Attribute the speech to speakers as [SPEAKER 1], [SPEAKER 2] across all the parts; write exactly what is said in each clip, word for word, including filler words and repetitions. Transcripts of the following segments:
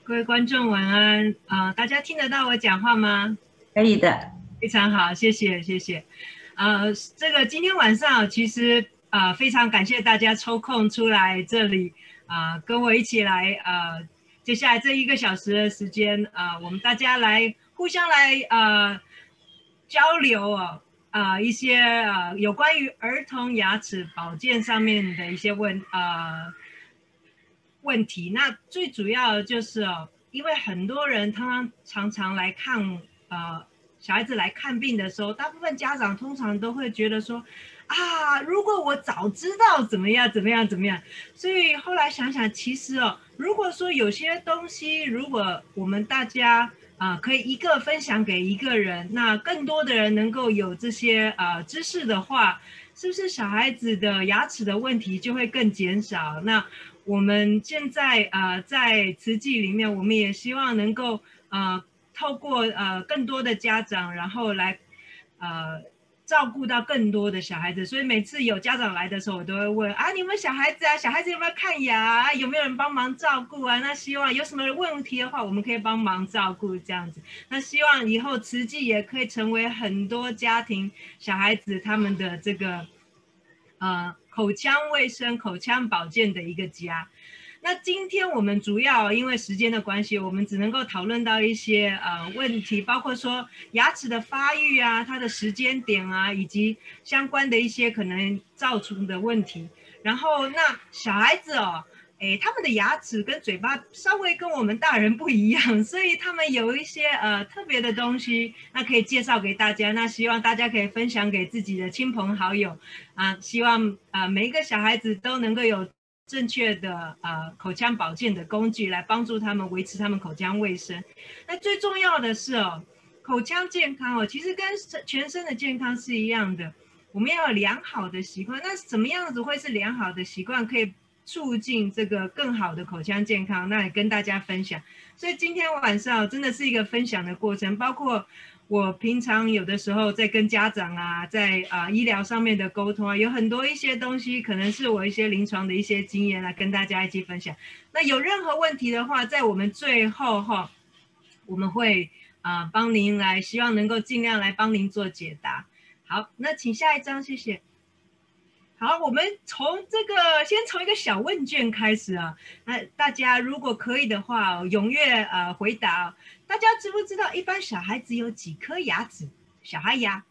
[SPEAKER 1] 各位观众晚安啊、呃大家听得到我讲话吗？
[SPEAKER 2] 可以的。
[SPEAKER 1] 非常好，谢谢谢谢。呃，这个今天晚上其实啊、呃非常感谢大家抽空出来这里啊、呃跟我一起来呃接下来这一个小时的时间啊、呃我们大家来互相来呃交流哦。啊、呃一些呃有关于儿童牙齿保健上面的一些问呃问题。那最主要的就是哦，因为很多人他们常常来看呃小孩子来看病的时候，大部分家长通常都会觉得说啊，如果我早知道怎么样怎么样怎么样。所以后来想想，其实哦，如果说有些东西，如果我们大家啊、呃可以一个分享给一个人，那更多的人能够有这些呃知识的话，是不是小孩子的牙齿的问题就会更减少？那我们现在呃在慈济里面，我们也希望能够呃透过呃更多的家长，然后来呃照顾到更多的小孩子。所以每次有家长来的时候，我都会问啊，你们小孩子啊，小孩子有没有看牙啊？有没有人帮忙照顾啊？那希望有什么问题的话，我们可以帮忙照顾这样子。那希望以后慈济也可以成为很多家庭小孩子他们的这个呃口腔卫生、口腔保健的一个家。那今天我们主要因为时间的关系，我们只能够讨论到一些呃问题，包括说牙齿的发育啊、它的时间点啊，以及相关的一些可能造成的问题。然后那小孩子哦，诶，他们的牙齿跟嘴巴稍微跟我们大人不一样，所以他们有一些呃特别的东西，那可以介绍给大家。那希望大家可以分享给自己的亲朋好友啊，希望啊、呃、每一个小孩子都能够有正确的呃口腔保健的工具来帮助他们维持他们口腔卫生。那最重要的是哦，口腔健康哦，其实跟全身的健康是一样的。我们要有良好的习惯，那怎么样子会是良好的习惯，可以促进这个更好的口腔健康？那也跟大家分享。所以今天晚上真的是一个分享的过程，包括我平常有的时候在跟家长啊，在啊、呃、医疗上面的沟通啊，有很多一些东西，可能是我一些临床的一些经验来跟大家一起分享。那有任何问题的话，在我们最后哈，我们会啊、呃、帮您来，希望能够尽量来帮您做解答。好，那请下一张，谢谢。好，我们从这个先从一个小问卷开始啊。那大家如果可以的话、哦，踊跃呃回答、哦。大家知不知道一般小孩子有几颗牙齿？小孩牙？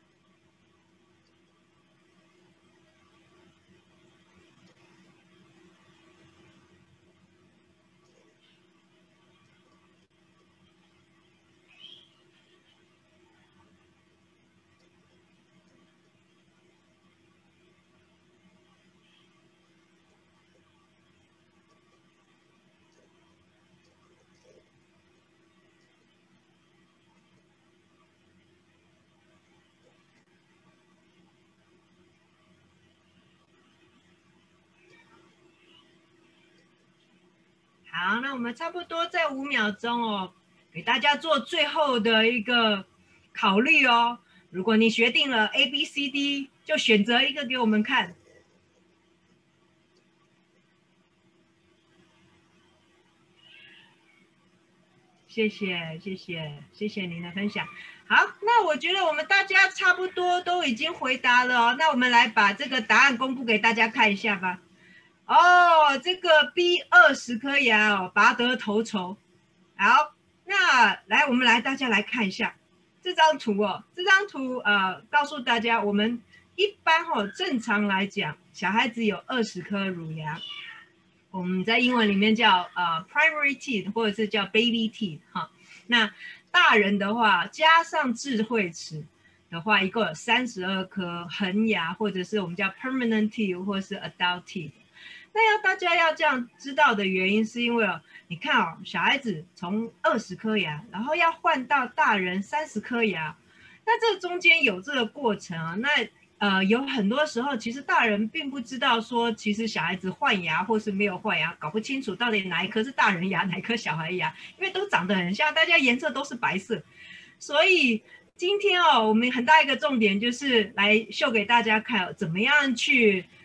[SPEAKER 1] 好，那我们差不多在五秒钟哦，给大家做最后的一个考虑哦。如果你决定了 A、B、C、D，就选择一个给我们看。谢谢，谢谢，谢谢您的分享。好，那我觉得我们大家差不多都已经回答了哦。那我们来把这个答案公布给大家看一下吧。哦，这个 B 二十颗牙哦，拔得头筹。好，那来我们来大家来看一下这张图哦。这张图呃告诉大家，我们一般哦正常来讲，小孩子有二十颗乳牙。我们在英文里面叫呃 primary teeth 或者是叫 baby teeth 哈。那大人的话加上智慧齿的话，一共有三十二颗恒牙，或者是我们叫 permanent teeth 或是 adult teeth。那要大家要这样知道的原因，是因为哦，你看哦，小孩子从二十颗牙，然后要换到大人三十颗牙，那这中间有这个过程啊。那呃，有很多时候，其实大人并不知道说，其实小孩子换牙或是没有换牙，搞不清楚到底哪一颗是大人牙，哪一颗小孩牙，因为都长得很像，大家颜色都是白色。所以今天哦，我们很大一个重点就是来秀给大家看，怎么样去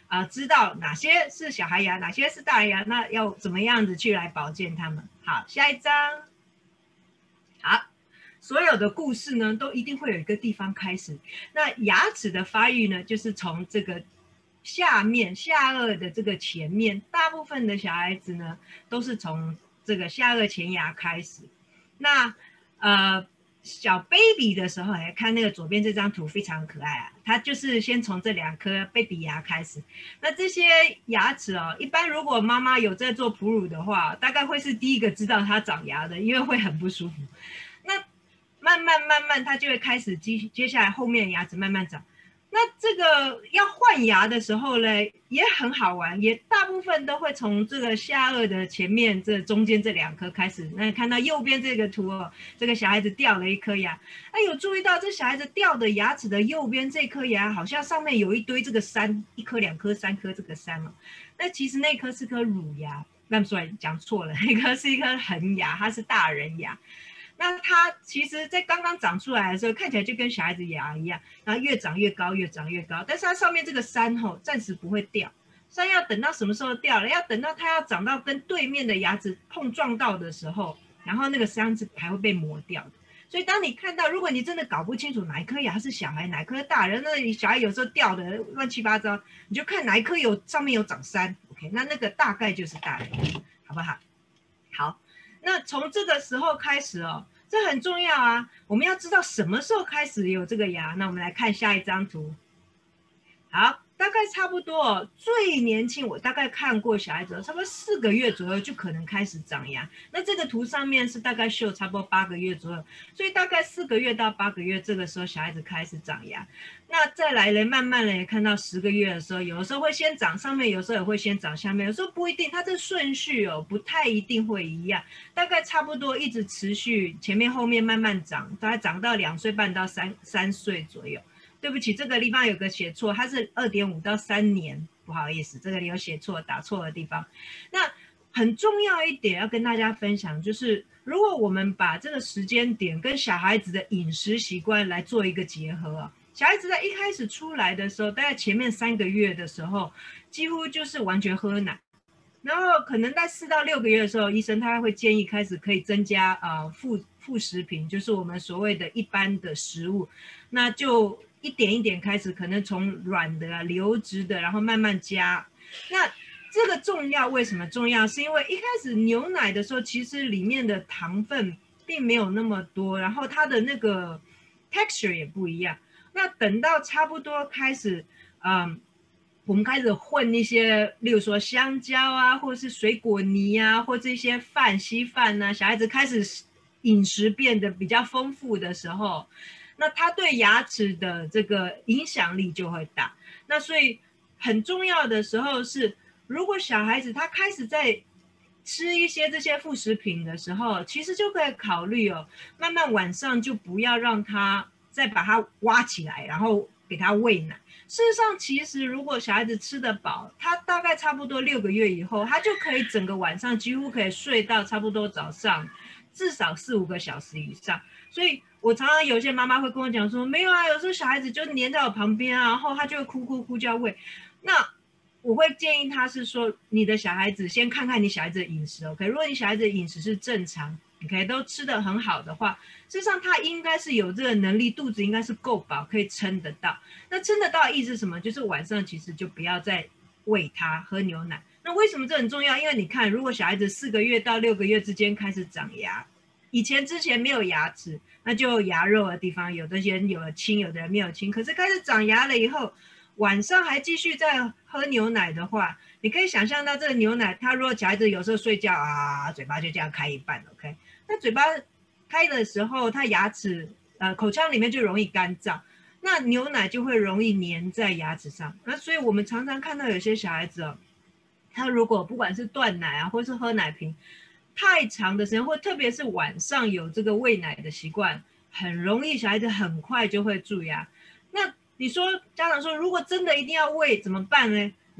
[SPEAKER 1] 啊、呃、知道哪些是小孩牙，哪些是大牙，那要怎么样子去来保健它们。好，下一张。好，所有的故事呢，都一定会有一个地方开始。那牙齿的发育呢，就是从这个下面下颚的这个前面，大部分的小孩子呢，都是从这个下颚前牙开始。那呃，小 baby 的时候，来看那个左边这张图非常可爱啊，它就是先从这两颗 baby 牙开始。那这些牙齿哦，一般如果妈妈有在做哺乳的话，大概会是第一个知道它长牙的，因为会很不舒服。那慢慢慢慢，它就会开始接接下来后面牙齿慢慢长。那这个要换牙的时候呢，也很好玩，也大部分都会从这个下颚的前面这中间这两颗开始。那看到右边这个图哦，这个小孩子掉了一颗牙，哎，有注意到这小孩子掉的牙齿的右边这颗牙，好像上面有一堆这个山，一颗、两颗、三颗这个山哦。那其实那颗是颗乳牙，那所以讲错了，那颗是一颗恒牙，它是大人牙。那它其实在刚刚长出来的时候，看起来就跟小孩子牙一样，然后越长越高，越长越高。但是它上面这个山吼，暂时不会掉，山要等到什么时候掉了？要等到它要长到跟对面的牙齿碰撞到的时候，然后那个山是还会被磨掉的。所以当你看到，如果你真的搞不清楚哪一颗牙是小孩，哪一颗大人，那小孩有时候掉的乱七八糟，你就看哪一颗有上面有长山 ，OK， 那那个大概就是大人，好不好？好。那从这个时候开始哦，这很重要啊！我们要知道什么时候开始有这个牙。那我们来看下一张图。好，大概差不多哦，最年轻我大概看过小孩子，差不多四个月左右就可能开始长牙。那这个图上面是大概秀差不多八个月左右，所以大概四个月到八个月这个时候小孩子开始长牙。那再来呢，慢慢的看到十个月的时候，有的时候会先长上面，有时候也会先长下面，有时候不一定，它这顺序哦不太一定会一样，大概差不多一直持续前面后面慢慢长，大概长到两岁半到三三岁左右。对不起，这个地方有个写错，它是二点五到三年，不好意思，这个里有写错，打错的地方。那很重要一点要跟大家分享，就是如果我们把这个时间点跟小孩子的饮食习惯来做一个结合啊，小孩子在一开始出来的时候，大概前面三个月的时候，几乎就是完全喝奶。然后可能在四到六个月的时候，医生他会建议开始可以增加啊、呃、副副食品，就是我们所谓的一般的食物，那就一点一点开始，可能从软的啊、流质的，然后慢慢加。那这个重要，为什么重要？是因为一开始牛奶的时候，其实里面的糖分并没有那么多，然后它的那个 texture 也不一样。那等到差不多开始，嗯。我们开始混一些，例如说香蕉啊，或者是水果泥啊，或这些饭稀饭啊，小孩子开始饮食变得比较丰富的时候，那他对牙齿的这个影响力就会大。那所以很重要的时候是，如果小孩子他开始在吃一些这些副食品的时候，其实就可以考虑哦，慢慢晚上就不要让他再把它挖起来，然后给他喂奶。事实上，其实如果小孩子吃得饱，他大概差不多六个月以后，他就可以整个晚上几乎可以睡到差不多早上至少四五个小时以上。所以我常常有些妈妈会跟我讲说，没有啊，有时候小孩子就黏在我旁边啊，然后他就会哭哭哭叫喂。那我会建议他是说，你的小孩子先看看你小孩子的饮食 ，OK？ 如果你小孩子的饮食是正常，你可以都吃得很好的话，事实上他应该是有这个能力，肚子应该是够饱，可以撑得到。那撑得到的意思是什么？就是晚上其实就不要再喂他喝牛奶。那为什么这很重要？因为你看，如果小孩子四个月到六个月之间开始长牙，以前之前没有牙齿，那就牙肉的地方，有的人有了青，有的人没有青。可是开始长牙了以后，晚上还继续在喝牛奶的话，你可以想象到这个牛奶，他如果小孩子有时候睡觉啊，嘴巴就这样开一半 ，OK？ 那嘴巴开的时候，他牙齿呃口腔里面就容易干燥，那牛奶就会容易粘在牙齿上。那所以我们常常看到有些小孩子哦，他如果不管是断奶啊，或是喝奶瓶太长的时间，或特别是晚上有这个喂奶的习惯，很容易小孩子很快就会蛀牙。那你说家长说，如果真的一定要喂怎么办呢？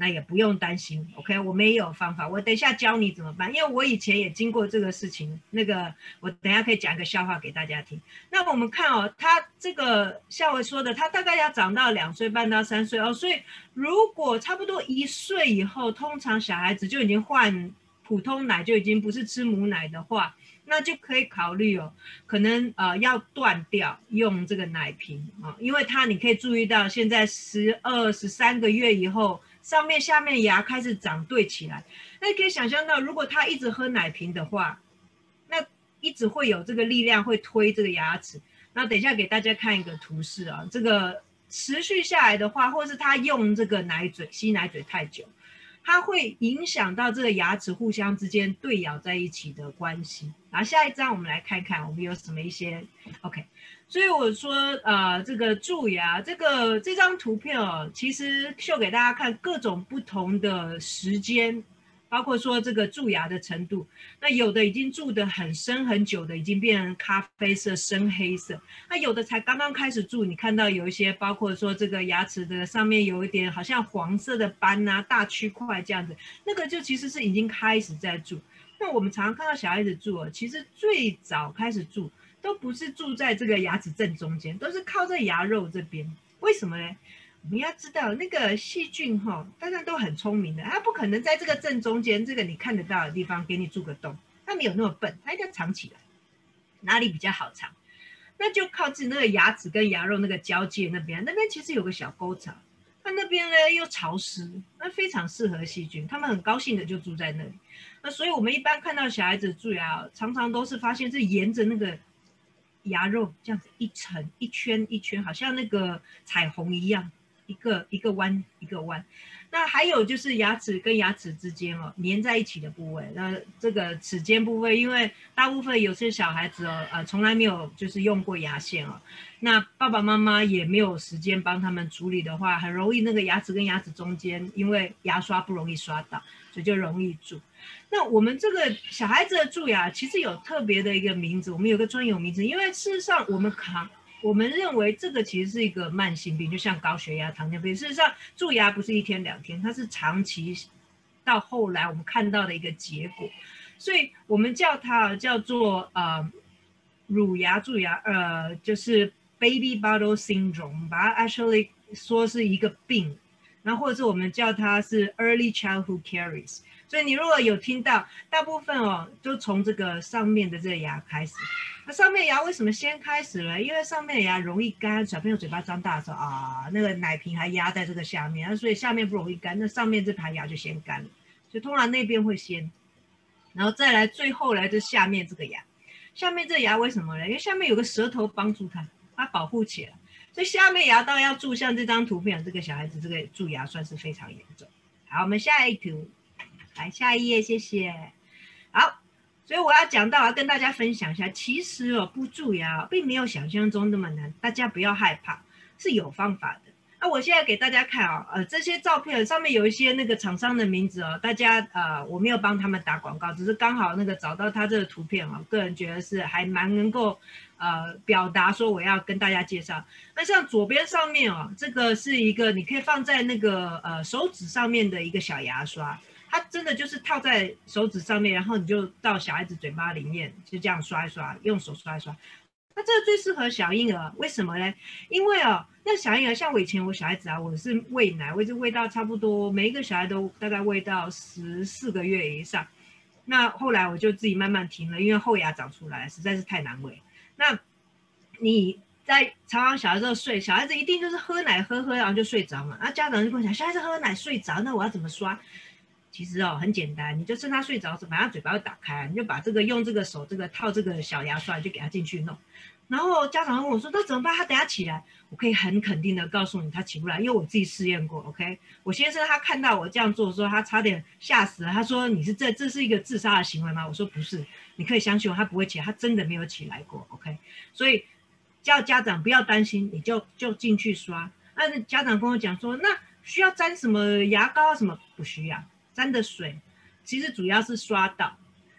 [SPEAKER 1] 那也不用担心 ，OK， 我们也有方法，我等一下教你怎么办，因为我以前也经过这个事情，那个我等一下可以讲一个笑话给大家听。那我们看哦，它这个像我说的，它大概要长到两岁半到三岁哦，所以如果差不多一岁以后，通常小孩子就已经换普通奶，就已经不是吃母奶的话，那就可以考虑哦，可能呃要断掉用这个奶瓶啊、哦，因为它你可以注意到现在十二十三个月以后。上面下面牙开始长对起来，那你可以想象到，如果他一直喝奶瓶的话，那一直会有这个力量会推这个牙齿。那等一下给大家看一个图示啊，这个持续下来的话，或是他用这个奶嘴吸奶嘴太久，它会影响到这个牙齿互相之间对咬在一起的关系。然后下一张我们来看看我们有什么一些 OK。所以我说，呃，这个蛀牙，这个这张图片哦，其实秀给大家看各种不同的时间，包括说这个蛀牙的程度。那有的已经蛀得很深很久的，已经变成咖啡色、深黑色。那有的才刚刚开始蛀，你看到有一些，包括说这个牙齿的上面有一点好像黄色的斑啊，大区块这样子，那个就其实是已经开始在蛀。那我们常常看到小孩子蛀哦，其实最早开始蛀。都不是住在这个牙齿正中间，都是靠在牙肉这边。为什么呢？我们要知道那个细菌哈、哦，当然都很聪明的，它不可能在这个正中间这个你看得到的地方给你蛀个洞，它没有那么笨，它一定要藏起来。哪里比较好藏？那就靠近那个牙齿跟牙肉那个交界那边，那边其实有个小沟槽，它那边呢又潮湿，那非常适合细菌，他们很高兴的就住在那里。那所以我们一般看到小孩子蛀牙，常常都是发现是沿着那个牙肉这样子一层一圈一圈，好像那个彩虹一样，一个一个弯一个弯。那还有就是牙齿跟牙齿之间哦粘在一起的部位，那这个齿间部位，因为大部分有些小孩子哦，呃，从来没有就是用过牙线哦，那爸爸妈妈也没有时间帮他们处理的话，很容易那个牙齿跟牙齿中间，因为牙刷不容易刷到，所以就容易蛀。那我们这个小孩子的蛀牙其实有特别的一个名字，我们有个专有名字，因为事实上我们看我们认为这个其实是一个慢性病，就像高血压、糖尿病。事实上，蛀牙不是一天两天，它是长期到后来我们看到的一个结果，所以我们叫它叫做呃乳牙蛀牙，呃就是 baby bottle syndrome， 把它 actually 说是一个病，然后或者是我们叫它是 early childhood caries。所以你如果有听到，大部分哦，就从这个上面的这个牙开始。那上面牙为什么先开始呢？因为上面的牙容易干，小朋友嘴巴张大的时候啊，那个奶瓶还压在这个下面，所以下面不容易干，那上面这排牙就先干了。所以通常那边会先，然后再来最后来就下面这个牙。下面这个牙为什么呢？因为下面有个舌头帮助它，它保护起来。所以下面牙当然要蛀，像这张图片，这个小孩子这个蛀牙算是非常严重。好，我们下一图。来下一页，谢谢。好，所以我要讲到，要跟大家分享一下，其实哦，不蛀牙并没有想象中那么难，大家不要害怕，是有方法的。那我现在给大家看啊、哦，呃，这些照片上面有一些那个厂商的名字哦，大家呃，我没有帮他们打广告，只是刚好那个找到他这个图片哦，个人觉得是还蛮能够呃表达说我要跟大家介绍。那像左边上面哦，这个是一个你可以放在那个呃手指上面的一个小牙刷。它真的就是套在手指上面，然后你就到小孩子嘴巴里面，就这样刷一刷，用手刷一刷。那这个最适合小婴儿，为什么呢？因为哦，那小婴儿像我以前我小孩子啊，我是喂奶，我一直喂到差不多每一个小孩都大概喂到十四个月以上。那后来我就自己慢慢停了，因为后牙长出来实在是太难喂。那你在常常小孩子睡，小孩子一定就是喝奶喝喝，然后就睡着嘛。那家长就跟我讲，小孩子喝奶睡着，那我要怎么刷？其实哦很简单，你就趁他睡着时，反正嘴巴会打开，你就把这个用这个手这个套这个小牙刷，就给他进去弄。然后家长问我说：“那怎么办？他等下起来？”我可以很肯定的告诉你，他起不来，因为我自己试验过。OK， 我先生他看到我这样做的时候，他差点吓死了。他说：“你是这这是一个自杀的行为吗？”我说：“不是，你可以相信我，他不会起来，他真的没有起来过。”OK， 所以叫家长不要担心，你就就进去刷。那家长跟我讲说：“那需要沾什么牙膏啊？什么不需要？”沾的水其实主要是刷到，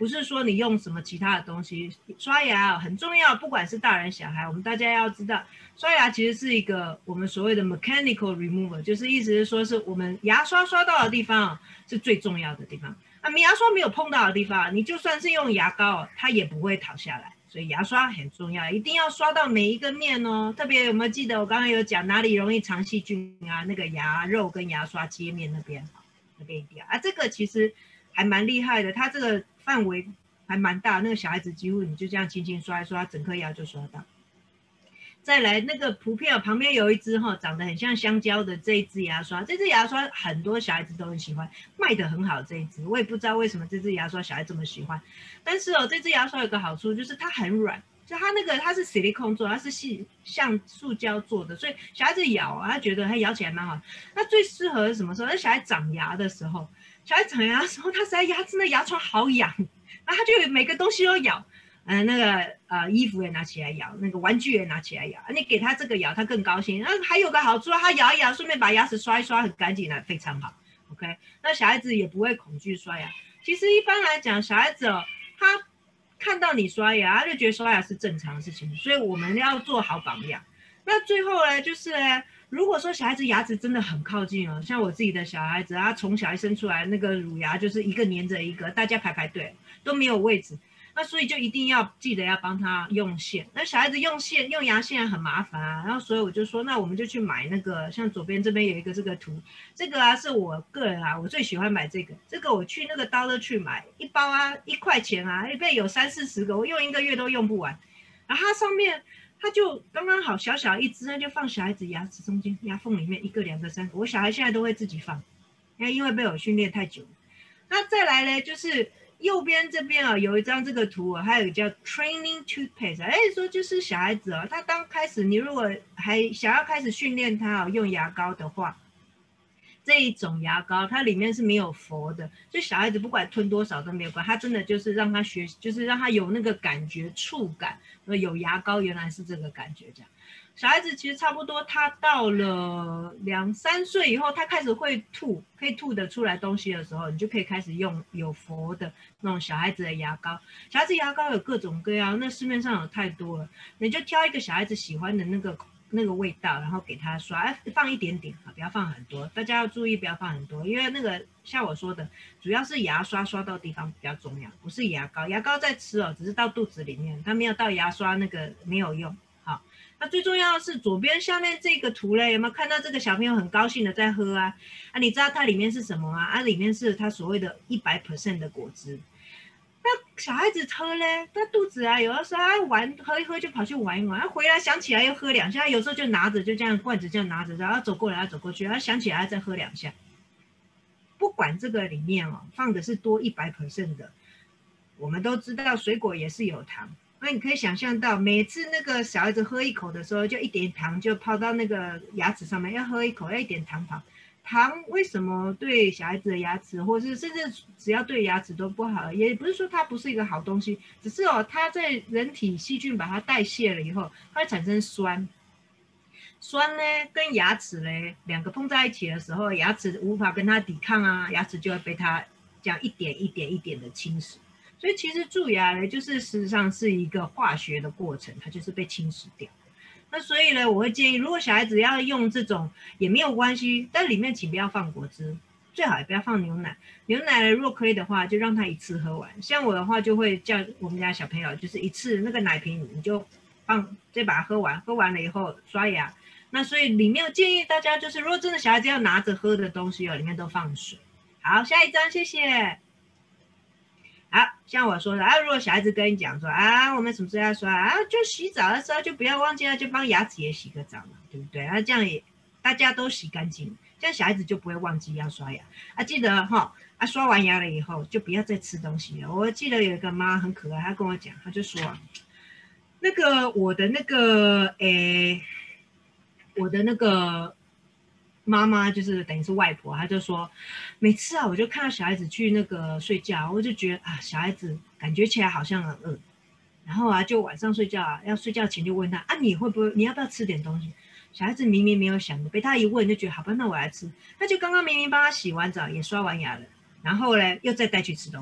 [SPEAKER 1] 不是说你用什么其他的东西。刷牙很重要，不管是大人小孩，我们大家要知道，刷牙其实是一个我们所谓的 mechanical remover， 就是意思是说是我们牙刷刷到的地方是最重要的地方。啊，你牙刷没有碰到的地方，你就算是用牙膏，它也不会逃下来。所以牙刷很重要，一定要刷到每一个面哦。特别有没有记得我刚刚有讲哪里容易长细菌啊？那个牙肉跟牙刷接面那边，那边一定要啊。这个其实还蛮厉害的，它这个范围还蛮大，那个小孩子几乎你就这样轻轻刷一刷，整颗牙就刷到。再来那个图片旁边有一支哈，长得很像香蕉的这一支牙刷，这支牙刷很多小孩子都很喜欢，卖得很好这一支，我也不知道为什么这支牙刷小孩这么喜欢。但是哦，这支牙刷有个好处就是它很软，就它那个它是 silicone 做，它是细像塑胶做的，所以小孩子咬啊，他觉得它咬起来蛮好。那最适合是什么时候？那小孩长牙的时候，小孩长牙的时候，他实在牙真的牙床好痒，然后他就每个东西都咬。呃，那个呃衣服也拿起来咬，那个玩具也拿起来咬，你给他这个咬，他更高兴。那还有个好处，他咬一咬，顺便把牙齿刷一刷，很干净了，非常好。OK， 那小孩子也不会恐惧刷牙。其实一般来讲，小孩子哦，他看到你刷牙，他就觉得刷牙是正常的事情，所以我们要做好榜样。那最后呢，就是呢，如果说小孩子牙齿真的很靠近哦，像我自己的小孩子，他从小一生出来，那个乳牙就是一个粘着一个，大家排排队都没有位置。那所以就一定要记得要帮他用线，那小孩子用线用牙线很麻烦啊，然后所以我就说，那我们就去买那个，像左边这边有一个这个图，这个啊是我个人啊，我最喜欢买这个，这个我去那个刀乐去买一包啊，一块钱啊，一倍有三四十个，我用一个月都用不完，然后它上面它就刚刚好小小一支，那就放小孩子牙齿中间牙缝里面一个两个三个，我小孩现在都会自己放，因为被我训练太久了。那再来呢就是。右边这边啊有一张这个图啊，还有一个叫 training toothpaste， 哎，说就是小孩子啊，他刚开始你如果还想要开始训练他啊用牙膏的话，这一种牙膏它里面是没有氟的，所以小孩子不管吞多少都没有关，它真的就是让他学，就是让他有那个感觉触感，有牙膏原来是这个感觉这样。小孩子其实差不多，他到了两三岁以后，他开始会吐，可以吐得出来东西的时候，你就可以开始用有氟的那种小孩子的牙膏。小孩子牙膏有各种各样，那市面上有太多了，你就挑一个小孩子喜欢的那个那个味道，然后给他刷，放一点点啊，不要放很多。大家要注意，不要放很多，因为那个像我说的，主要是牙刷刷到地方比较重要，不是牙膏。牙膏在吃哦，只是到肚子里面，它没有到牙刷那个没有用。好。那最重要的是左边下面这个图嘞，有没有看到这个小朋友很高兴的在喝啊？啊，你知道它里面是什么吗？啊，里面是它所谓的 百分之百 的果汁。那小孩子喝嘞，他肚子啊，有的时候他玩喝一喝就跑去玩一玩，他回来想起来又喝两下，有时候就拿着就这样罐子这样拿着，然后走过来要走过去，他想起来再喝两下。不管这个里面哦放的是多 百分之百 的，我们都知道水果也是有糖。那你可以想象到，每次那个小孩子喝一口的时候，就一点糖就泡到那个牙齿上面，要喝一口要一点糖跑。糖为什么对小孩子的牙齿，或是甚至只要对牙齿都不好？也不是说它不是一个好东西，只是哦，它在人体细菌把它代谢了以后，它会产生酸。酸呢跟牙齿呢两个碰在一起的时候，牙齿无法跟它抵抗啊，牙齿就会被它这样一点一点一点的侵蚀。所以其实蛀牙呢，就是事实上是一个化学的过程，它就是被侵蚀掉。那所以呢，我会建议，如果小孩子要用这种也没有关系，但里面请不要放果汁，最好也不要放牛奶。牛奶呢，如果可以的话，就让他一次喝完。像我的话，就会叫我们家小朋友，就是一次那个奶瓶你就放，再把它喝完，喝完了以后刷牙。那所以里面建议大家就是，如果真的小孩子要拿着喝的东西哦，里面都放水。好，下一张，谢谢。好，像我说的啊，如果小孩子跟你讲说啊，我们什么时候要刷啊，就洗澡的时候就不要忘记了，就帮牙齿也洗个澡嘛，对不对？啊，这样也大家都洗干净，这样小孩子就不会忘记要刷牙啊。记得哈，啊，刷完牙了以后就不要再吃东西了。我记得有一个妈很可爱，她跟我讲，她就说，那个我的那个诶，我的那个。妈妈就是等于是外婆，她就说，每次啊，我就看到小孩子去那个睡觉，我就觉得啊，小孩子感觉起来好像很饿，然后啊，就晚上睡觉啊，要睡觉前就问他啊，你会不会，你要不要吃点东西？小孩子明明没有想的，被他一问就觉得好吧，那我来吃。他就刚刚明明帮他洗完澡，也刷完牙了，然后呢，又再带去吃东西。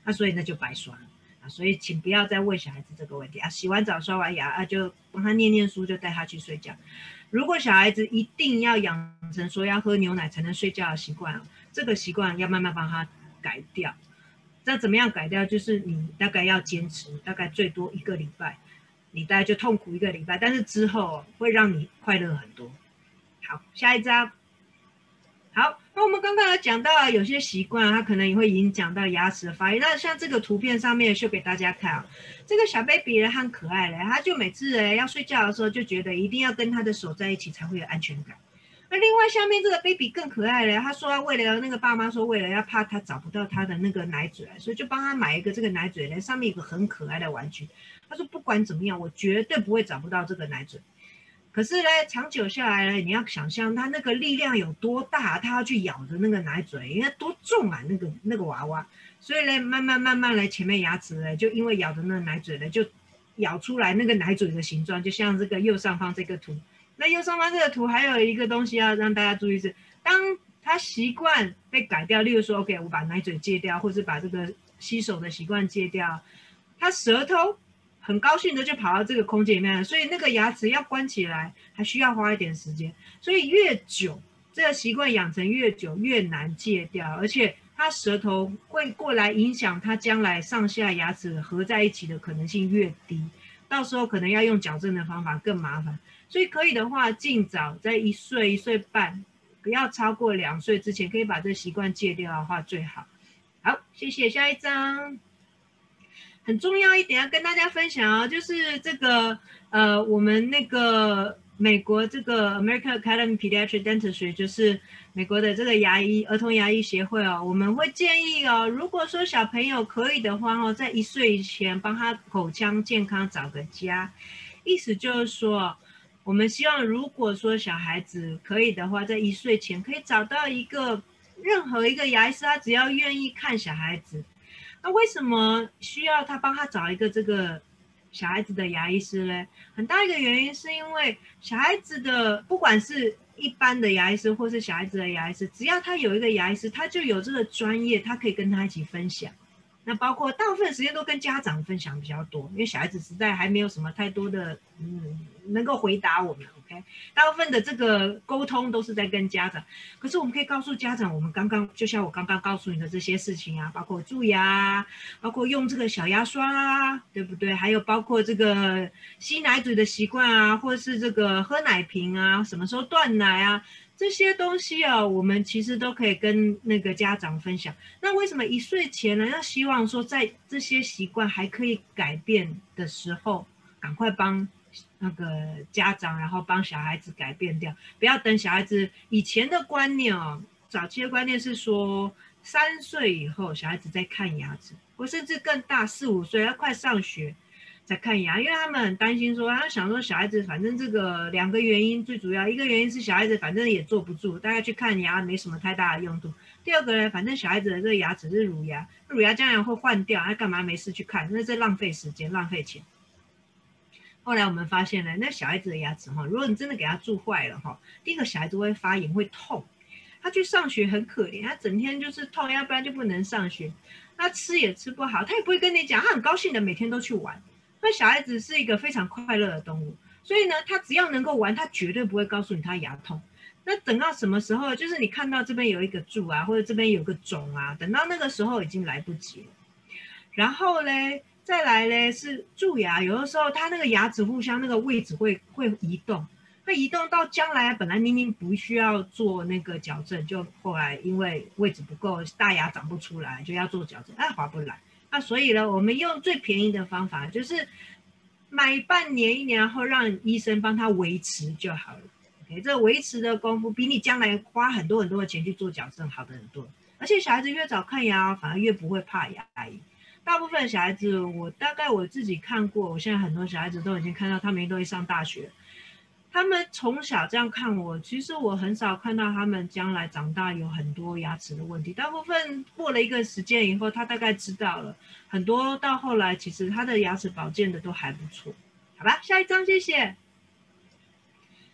[SPEAKER 1] 那所以那就白刷了啊。所以请不要再问小孩子这个问题啊。洗完澡刷完牙啊，就帮他念念书，就带他去睡觉。如果小孩子一定要养成说要喝牛奶才能睡觉的习惯，这个习惯要慢慢帮他改掉。那怎么样改掉？就是你大概要坚持，大概最多一个礼拜，你大概就痛苦一个礼拜，但是之后会让你快乐很多。好，下一张。好，那我们刚刚有讲到有些习惯，它可能也会影响到牙齿的发育。那像这个图片上面秀给大家看啊，这个小 baby 呢很可爱嘞，他就每次要睡觉的时候就觉得一定要跟他的手在一起才会有安全感。那另外下面这个 baby 更可爱了，他说为了那个爸妈说为了要怕他找不到他的那个奶嘴，所以就帮他买一个这个奶嘴，上面有个很可爱的玩具。他说不管怎么样，我绝对不会找不到这个奶嘴。可是呢，长久下来呢，你要想象他那个力量有多大，他要去咬的那个奶嘴，因为多重啊，那个那个娃娃。所以呢，慢慢慢慢来，前面牙齿呢，就因为咬的那个奶嘴呢，就咬出来那个奶嘴的形状，就像这个右上方这个图。那右上方这个图还有一个东西要让大家注意是，当他习惯被改掉，例如说 ，OK， 我把奶嘴戒掉，或是把这个吸手的习惯戒掉，他舌头很高兴的就跑到这个空间里面了，所以那个牙齿要关起来还需要花一点时间，所以越久这个习惯养成越久越难戒掉，而且他舌头会过来影响他将来上下牙齿合在一起的可能性越低，到时候可能要用矫正的方法更麻烦，所以可以的话尽早在一岁一岁半不要超过两岁之前可以把这习惯戒掉的话最好。好，谢谢，下一张。很重要一点要跟大家分享哦，就是这个呃，我们那个美国这个 American Academy Pediatric Dentistry， 就是美国的这个牙医儿童牙医协会哦，我们会建议哦，如果说小朋友可以的话哦，在一岁以前帮他口腔健康找个家，意思就是说，我们希望如果说小孩子可以的话，在一岁前可以找到一个任何一个牙医师，他只要愿意看小孩子。那为什么需要他帮他找一个这个小孩子的牙医师呢？很大一个原因是因为小孩子的不管是一般的牙医师或是小孩子的牙医师，只要他有一个牙医师，他就有这个专业，他可以跟他一起分享。那包括大部分时间都跟家长分享比较多，因为小孩子实在还没有什么太多的嗯能够回答我们 ，OK？ 大部分的这个沟通都是在跟家长，可是我们可以告诉家长，我们刚刚就像我刚刚告诉你的这些事情啊，包括蛀牙，包括用这个小牙刷啊，对不对？还有包括这个吸奶嘴的习惯啊，或是这个喝奶瓶啊，什么时候断奶啊。这些东西啊，我们其实都可以跟那个家长分享。那为什么一岁前呢？要希望说在这些习惯还可以改变的时候，赶快帮那个家长，然后帮小孩子改变掉，不要等小孩子以前的观念哦，早期的观念是说三岁以后小孩子在看牙齿，或甚至更大四五岁要快上学。在看牙，因为他们很担心说，他想说小孩子反正这个两个原因，最主要一个原因是小孩子反正也坐不住，大概去看牙没什么太大的用途。第二个呢，反正小孩子的这个牙齿是乳牙，乳牙将来会换掉，他干嘛没事去看？那是浪费时间，浪费钱。后来我们发现呢，那小孩子的牙齿哈，如果你真的给他蛀坏了哈，第一个小孩子会发炎会痛，他去上学很可怜，他整天就是痛，要不然就不能上学，他吃也吃不好，他也不会跟你讲，他很高兴的每天都去玩。那小孩子是一个非常快乐的动物，所以呢，他只要能够玩，他绝对不会告诉你他牙痛。那等到什么时候，就是你看到这边有一个蛀啊，或者这边有个肿啊，等到那个时候已经来不及了。然后呢，再来呢是蛀牙，有的时候它那个牙齿互相那个位置会会移动，会移动到将来本来明明不需要做那个矫正，就后来因为位置不够，大牙长不出来，就要做矫正，哎，划不来。那所以呢，我们用最便宜的方法，就是买半年一年后让医生帮他维持就好了。OK， 这维持的功夫比你将来花很多很多的钱去做矫正好的很多。而且小孩子越早看牙，反而越不会怕牙医。大部分小孩子，我大概我自己看过，我现在很多小孩子都已经看到他们都会上大学。他们从小这样看我，其实我很少看到他们将来长大有很多牙齿的问题。大部分过了一个时间以后，他大概知道了，很多到后来其实他的牙齿保健的都还不错。好吧，下一张，谢谢。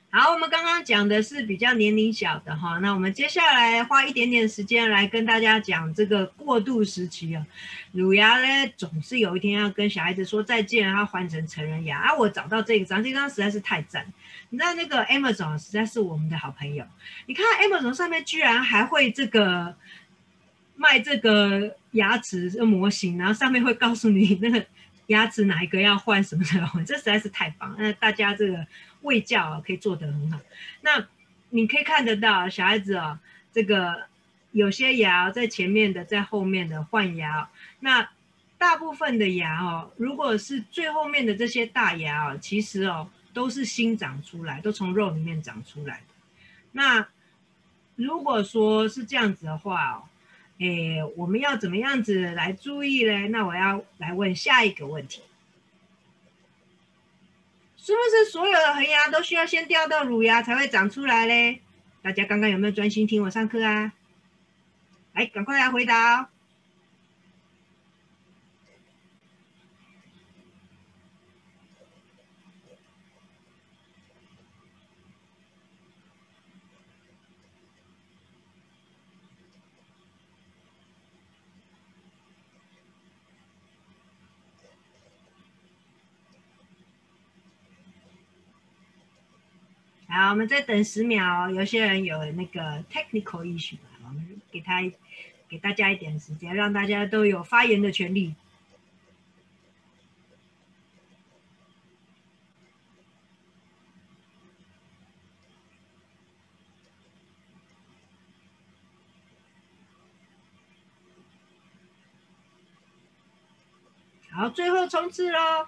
[SPEAKER 1] 好，我们刚刚讲的是比较年龄小的哈，那我们接下来花一点点时间来跟大家讲这个过渡时期啊。乳牙呢，总是有一天要跟小孩子说再见，然后换成成人牙啊。我找到这个张，这张实在是太赞。你知道那个 Amazon 实在是我们的好朋友，你看 Amazon 上面居然还会这个卖这个牙齿的模型，然后上面会告诉你那个牙齿哪一个要换什么的，这实在是太棒。那大家这个卫教啊可以做得很好。那你可以看得到小孩子啊，这个有些牙在前面的，在后面的换牙。那大部分的牙哦，如果是最后面的这些大牙哦，其实哦都是新长出来，都从肉里面长出来的。那如果说是这样子的话哦，诶，我们要怎么样子来注意呢？那我要来问下一个问题。是不是所有的恒牙都需要先掉到乳牙才会长出来嘞？大家刚刚有没有专心听我上课啊？来，赶快来回答哦。好，我们再等十秒哦。有些人有那个 technical issue， 我们给他给大家一点时间，让大家都有发言的权利。好，最后冲刺咯。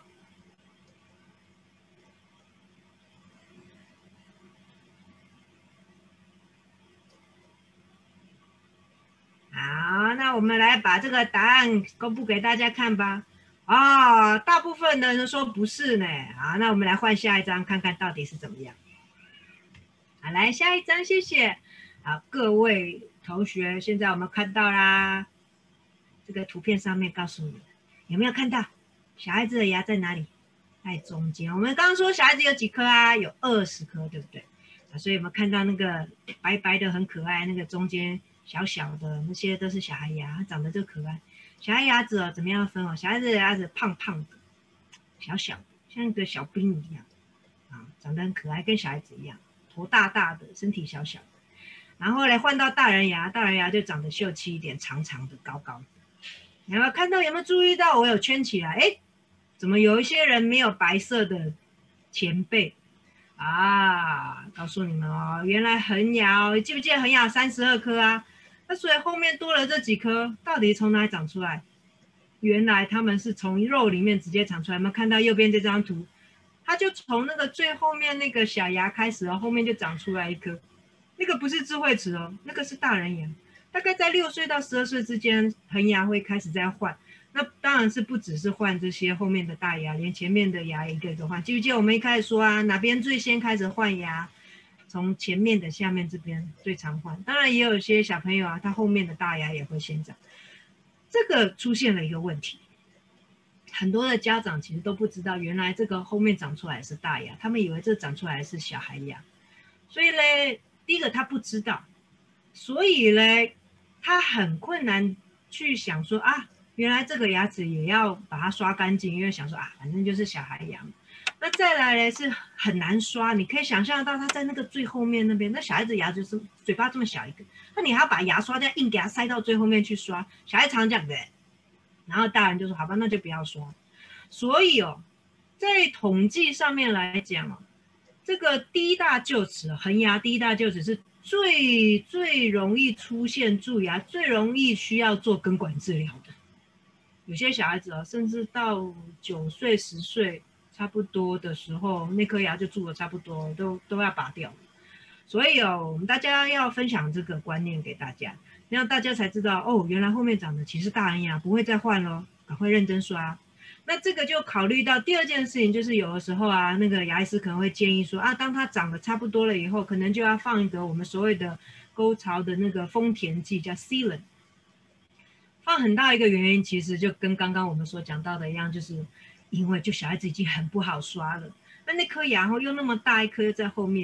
[SPEAKER 1] 好，那我们来把这个答案公布给大家看吧。哦，大部分的人说不是呢。好，那我们来换下一张，看看到底是怎么样。好，来下一张，谢谢。好，各位同学，现在我们看到啦，这个图片上面告诉你，有没有看到小孩子的牙在哪里？在中间。我们刚刚说小孩子有几颗啊？有二十颗，对不对？啊，所以我们看到那个白白的很可爱，那个中间小小的那些都是小孩牙，它长得就可爱。小孩牙齿哦，怎么样分哦？小孩子的牙齿胖胖的，小小的，像一个小兵一样啊，长得很可爱，跟小孩子一样，头大大的，身体小小的。然后来换到大人牙，大人牙就长得秀气一点，长长的，高高的。有没有看到？有没有注意到我有圈起来？哎，怎么有一些人没有白色的前辈啊？告诉你们哦，原来恒牙哦，记不记得恒牙三十二颗啊？那所以后面多了这几颗，到底从哪里长出来？原来他们是从肉里面直接长出来。有没有看到右边这张图？它就从那个最后面那个小牙开始哦，后面就长出来一颗。那个不是智慧齿哦，那个是大人牙。大概在六岁到十二岁之间，恒牙会开始在换。那当然是不只是换这些后面的大牙，连前面的牙一个一个换。记不记得我们一开始说啊，哪边最先开始换牙？从前面的下面这边最常换。当然也有一些小朋友啊，他后面的大牙也会先长。这个出现了一个问题，很多的家长其实都不知道，原来这个后面长出来是大牙，他们以为这长出来是小孩牙。所以呢，第一个他不知道，所以呢，他很困难去想说啊，原来这个牙齿也要把它刷干净，因为想说啊，反正就是小孩牙。那再来呢是很难刷，你可以想象到他在那个最后面那边，那小孩子牙就是嘴巴这么小一个，那你还要把牙刷这样硬给他塞到最后面去刷，小孩常讲的，然后大人就说好吧，那就不要刷。所以哦，在统计上面来讲哦，这个低大臼齿，恒牙低大臼齿是最最容易出现蛀牙，最容易需要做根管治疗的。有些小孩子哦，甚至到九岁、十岁差不多的时候，那颗牙就蛀的差不多，都都要拔掉。所以哦，我们大家要分享这个观念给大家，让大家才知道哦，原来后面长的其实大人牙，不会再换咯，赶快认真刷。那这个就考虑到第二件事情，就是有的时候啊，那个牙医师可能会建议说啊，当它长得差不多了以后，可能就要放一个我们所谓的沟槽的那个丰田剂，叫 sealant。放很大一个原因，其实就跟刚刚我们所讲到的一样，就是因为就小孩子已经很不好刷了，那那颗牙后又那么大一颗在后面哦，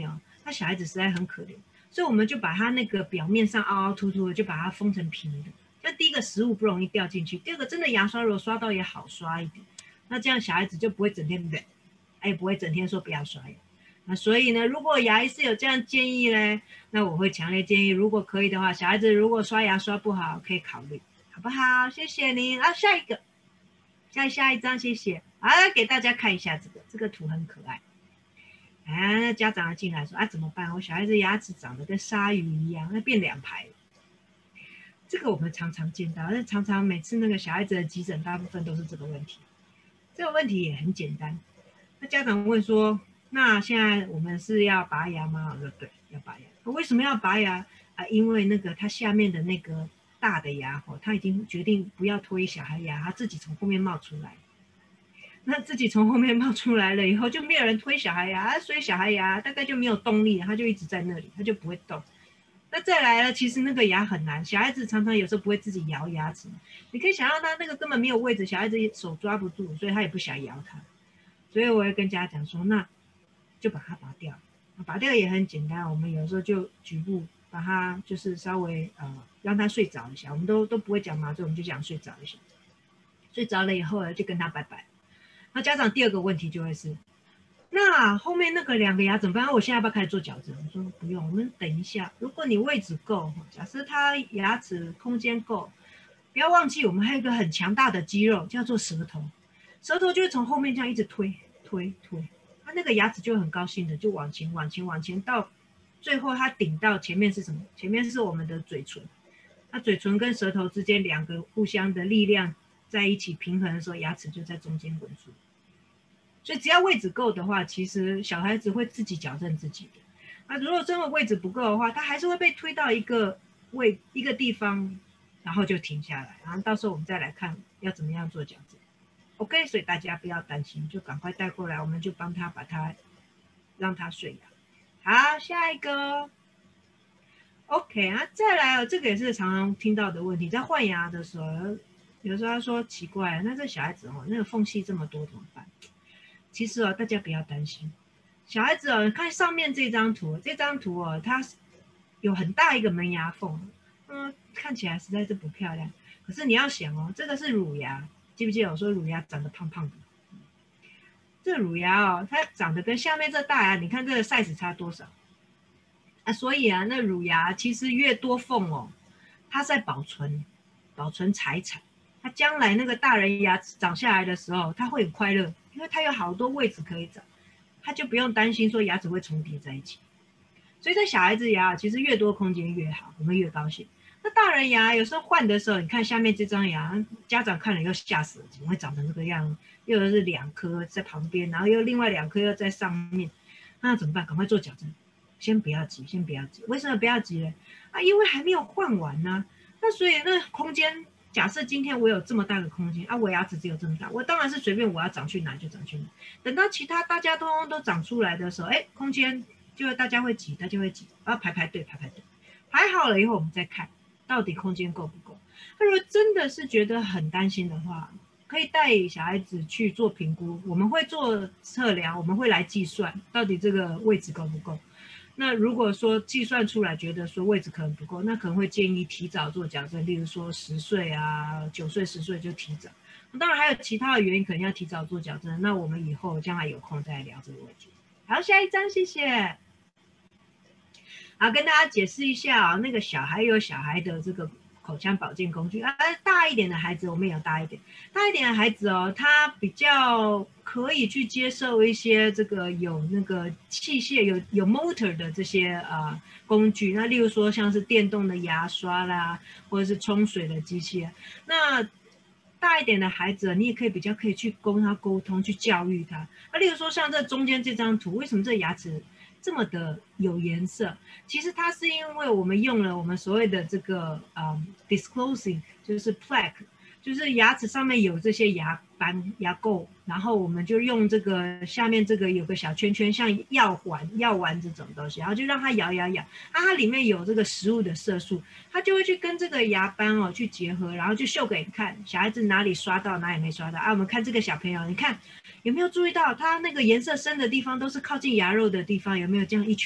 [SPEAKER 1] 他小孩子实在很可怜，所以我们就把他那个表面上凹凹凸凸的，就把它封成平的。那第一个食物不容易掉进去，第二个真的牙刷如果刷到也好刷一点，那这样小孩子就不会整天忍，也不会整天说不要刷牙。那所以呢，如果牙医是有这样建议呢，那我会强烈建议，如果可以的话，小孩子如果刷牙刷不好，可以考虑，好不好？谢谢您啊，下一个，下下一张，谢谢。啊，给大家看一下这个，这个图很可爱。啊，家长进来说啊，怎么办？我小孩子牙齿长得跟鲨鱼一样，那变两排了。这个我们常常见到，但常常每次那个小孩子的急诊，大部分都是这个问题。这个问题也很简单。那家长问说，那现在我们是要拔牙吗？我说对，要拔牙。为什么要拔牙啊？因为那个他下面的那个大的牙哦，他已经决定不要推小孩牙，他自己从后面冒出来。那自己从后面冒出来了以后，就没有人推小孩牙，所以小孩牙大概就没有动力，他就一直在那里，他就不会动。那再来了，其实那个牙很难，小孩子常常有时候不会自己摇牙齿，你可以想象他那个根本没有位置，小孩子手抓不住，所以他也不想摇它。所以我会跟家长说，那就把它拔掉。拔掉也很简单，我们有时候就局部把它就是稍微呃让他睡着一下，我们都都不会讲麻醉，我们就讲睡着一下。睡着了以后呢，就跟他拜拜。那家长第二个问题就会是，那后面那个两个牙怎么办？我现在要不要开始做矫正？我说不用，我们等一下。如果你位置够，假设他牙齿空间够，不要忘记我们还有一个很强大的肌肉叫做舌头，舌头就会从后面这样一直推推推，他那个牙齿就很高兴的就往前往前往前，到最后他顶到前面是什么？前面是我们的嘴唇，那嘴唇跟舌头之间两个互相的力量在一起平衡的时候，牙齿就在中间稳住。所以只要位置够的话，其实小孩子会自己矫正自己的。那如果真的位置不够的话，他还是会被推到一个位一个地方，然后就停下来，然后到时候我们再来看要怎么样做矫正。OK， 所以大家不要担心，就赶快带过来，我们就帮他把他让他睡牙。好，下一个。OK 啊，再来哦，这个也是常常听到的问题，在换牙的时候，有时候他说奇怪，那这小孩子哦，那个缝隙这么多怎么办？其实哦，大家不要担心，小孩子哦，看上面这张图，这张图哦，它有很大一个门牙缝，嗯，看起来实在是不漂亮。可是你要想哦，这个是乳牙，记不记得我说乳牙长得胖胖的？这乳牙哦，它长得跟下面这大牙，你看这个 size 差多少？啊，所以啊，那乳牙其实越多缝哦，它在保存保存财产，它将来那个大人牙长下来的时候，它会很快乐。因为它有好多位置可以长，他就不用担心说牙齿会重叠在一起。所以在小孩子牙其实越多空间越好，我们越高兴。那大人牙有时候换的时候，你看下面这张牙，家长看了又吓死了，怎么会长成这个样？又是两颗在旁边，然后又另外两颗又在上面，那怎么办？赶快做矫正。先不要急，先不要急。为什么不要急呢？啊，因为还没有换完呢、啊。那所以那空间。假设今天我有这么大的空间啊，我牙齿只有这么大，我当然是随便我要长去哪就长去哪。等到其他大家通通都长出来的时候，哎，空间就大家会挤，大家会挤，然后排排队，排排队，排好了以后我们再看到底空间够不够。他如果真的是觉得很担心的话，可以带小孩子去做评估，我们会做测量，我们会来计算到底这个位置够不够。那如果说计算出来觉得说位置可能不够，那可能会建议提早做矫正，例如说十岁啊、九岁、十岁就提早。当然还有其他的原因可能要提早做矫正，那我们以后将来有空再来聊这个问题。好，下一张，谢谢。好，跟大家解释一下啊、哦，那个小孩有小孩的这个口腔保健工具啊，大一点的孩子我们也有大一点，大一点的孩子哦，他比较可以去接受一些这个有那个器械有有 motor 的这些啊、呃、工具，那例如说像是电动的牙刷啦，或者是冲水的机器。那大一点的孩子，你也可以比较可以去跟他沟通，去教育他。那例如说像这中间这张图，为什么这牙齿这么的有颜色？其实它是因为我们用了我们所谓的这个嗯 disclosing， 就是 plaque， 就是牙齿上面有这些牙斑牙垢，然后我们就用这个下面这个有个小圈圈，像药环药丸这种东西，然后就让它摇摇摇，啊，它里面有这个食物的色素，它就会去跟这个牙斑哦去结合，然后就秀给你看，小孩子哪里刷到哪里没刷到啊？我们看这个小朋友，你看有没有注意到它那个颜色深的地方都是靠近牙肉的地方，有没有这样一圈？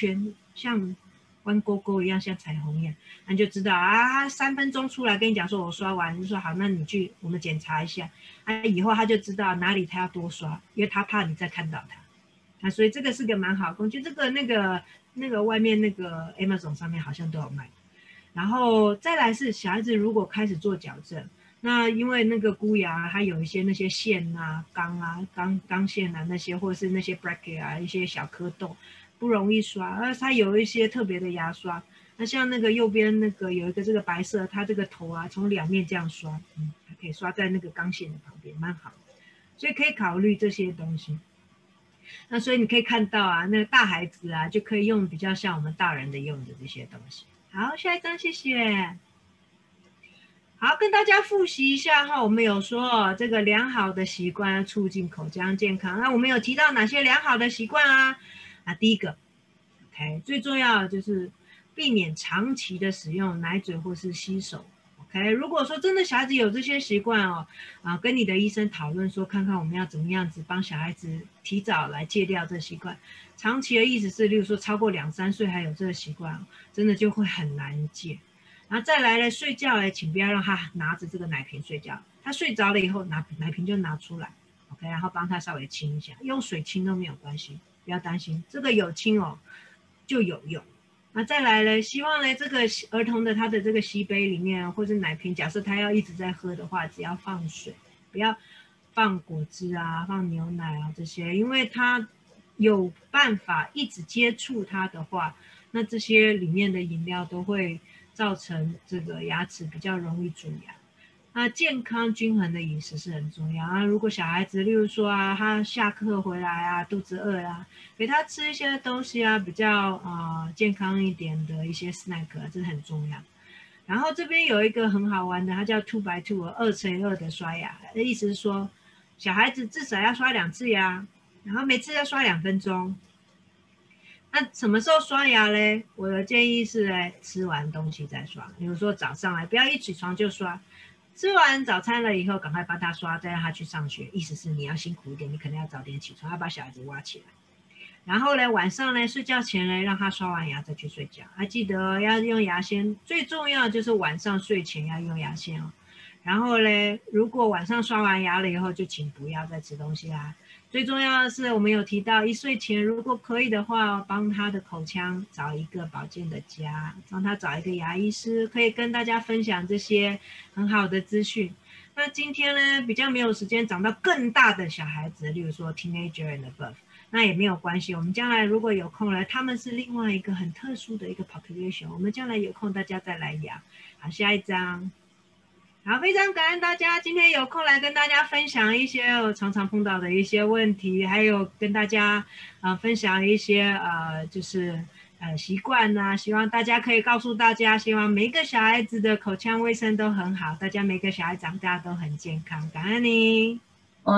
[SPEAKER 1] 像弯勾勾一样，像彩虹一样，那你就知道啊，三分钟出来跟你讲说我刷完，你说好，那你去我们检查一下，啊，以后他就知道哪里他要多刷，因为他怕你再看到他，啊，所以这个是个蛮好工具，这个那个那个外面那个 Amazon 上面好像都有卖，然后再来是小孩子如果开始做矫正。那因为那个箍牙，它有一些那些线啊、钢啊、钢钢线啊那些，或者是那些 bracket 啊一些小蝌蚪，不容易刷。而它有一些特别的牙刷，那像那个右边那个有一个这个白色，它这个头啊从两面这样刷，嗯，还可以刷在那个钢线的旁边，蛮好的。所以可以考虑这些东西。那所以你可以看到啊，那个大孩子啊就可以用比较像我们大人的用的这些东西。好，下一张，谢谢。好，跟大家复习一下哈，我们有说这个良好的习惯促进口腔健康。那我们有提到哪些良好的习惯啊？啊，第一个 ，OK， 最重要的就是避免长期的使用奶嘴或是洗手。OK， 如果说真的小孩子有这些习惯哦，啊，跟你的医生讨论说，看看我们要怎么样子帮小孩子提早来戒掉这习惯。长期的意思是，例如说超过两三岁还有这个习惯，真的就会很难戒。然后再来了，睡觉呢，请不要让他拿着这个奶瓶睡觉。他睡着了以后，拿奶瓶就拿出来 ，OK， 然后帮他稍微清一下，用水清都没有关系，不要担心，这个有清哦就有用。那再来了，希望呢这个儿童的他的这个吸杯里面或者奶瓶，假设他要一直在喝的话，只要放水，不要放果汁啊、放牛奶啊这些，因为他有办法一直接触它的话，那这些里面的饮料都会造成这个牙齿比较容易蛀牙。那健康均衡的饮食是很重要啊。如果小孩子，例如说啊，他下课回来啊，肚子饿啊，给他吃一些东西啊，比较啊、呃、健康一点的一些 snack， 这是很重要。然后这边有一个很好玩的，它叫 two by two 二乘以二的刷牙，的意思是说，小孩子至少要刷两次牙，然后每次要刷两分钟。那什么时候刷牙嘞？我的建议是嘞，吃完东西再刷。比如说早上来，不要一起床就刷。吃完早餐了以后，赶快帮他刷，再让他去上学。意思是你要辛苦一点，你可能要早点起床，要把小孩子挖起来。然后呢，晚上呢，睡觉前呢，让他刷完牙再去睡觉。还记得要用牙线，最重要就是晚上睡前要用牙线哦。然后呢，如果晚上刷完牙了以后，就请不要再吃东西啦。最重要的是，我们有提到一岁前，如果可以的话，帮他的口腔找一个保健的家，帮他找一个牙医师，可以跟大家分享这些很好的资讯。那今天呢，比较没有时间讲到更大的小孩子，例如说 teenager and above， 那也没有关系。我们将来如果有空了，他们是另外一个很特殊的一个 population， 我们将来有空大家再来聊。好，下一章。好，非常感恩大家今天有空来跟大家分享一些我常常碰到的一些问题，还有跟大家呃分享一些呃就是呃习惯啊，希望大家可以告诉大家，希望每一个小孩子的口腔卫生都很好，大家每个小孩长大都很健康，感恩你。